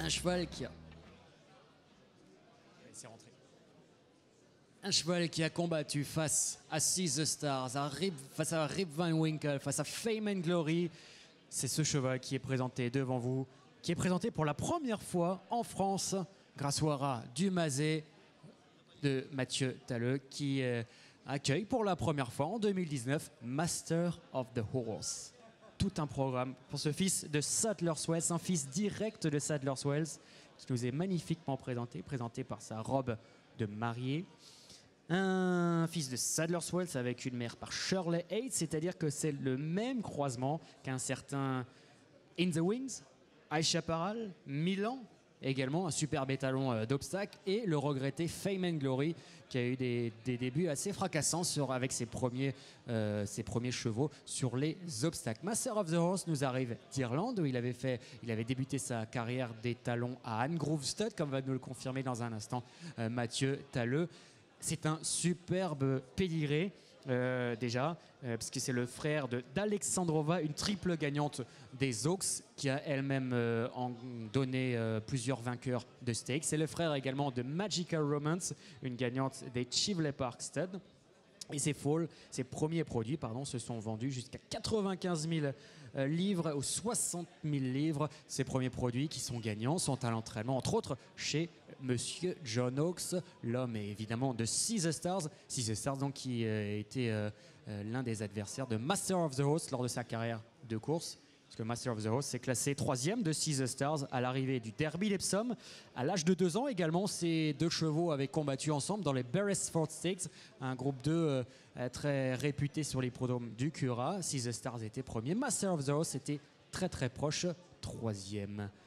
Un cheval qui a... C'est rentré. Un cheval qui a combattu face à Seize the Stars, face à Rip Van Winkle, face à Fame and Glory. C'est ce cheval qui est présenté devant vous, qui est présenté pour la première fois en France Grâce au rat du Mazet de Mathieu Talleux qui accueille pour la première fois en 2019 Master of the Horse. tout un programme pour ce fils de Sadler's Wells, un fils direct de Sadler's Wells qui nous est magnifiquement présenté par sa robe de mariée. Un fils de Sadler's Wells avec une mère par Shirley Hates, c'est-à-dire que c'est le même croisement qu'un certain In the Wings, Aïcha Paral, Milan, également un superbe étalon d'obstacles, et le regretté Fame and Glory qui a eu des débuts assez fracassants avec ses premiers chevaux sur les obstacles. Master of the Horse nous arrive d'Irlande où il avait débuté sa carrière d'étalon à Anne Grove Stud, comme va nous le confirmer dans un instant Mathieu Talleux. C'est un superbe pédigré déjà, puisque c'est le frère d'Alexandrova, une triple gagnante des Oaks, qui a elle-même donné plusieurs vainqueurs de stakes. C'est le frère également de Magical Romance, une gagnante des Chivley Park Stud. Et ses premiers produits, se sont vendus jusqu'à 95 000 livres ou 60 000 livres. Ces premiers produits qui sont gagnants sont à l'entraînement, entre autres, chez Monsieur John Oakes, l'homme évidemment de Seize the Stars. Seize the Stars, donc, qui était l'un des adversaires de Master of the Horse lors de sa carrière de course. Parce que Master of the Horse s'est classé 3e de Seize the Stars à l'arrivée du Derby d'Epsom. À l'âge de 2 ans également, ces deux chevaux avaient combattu ensemble dans les Beresford Stakes, un groupe 2 très réputé sur les l'hippodrome du Cura. Seize the Stars était premier, Master of the Horse était très proche, 3e.